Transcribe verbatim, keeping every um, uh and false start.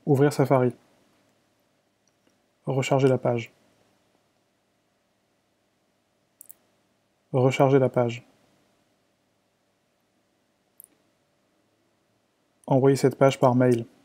Ouvrir Safari. Recharger la page. Recharger la page. Envoyer cette page par mail.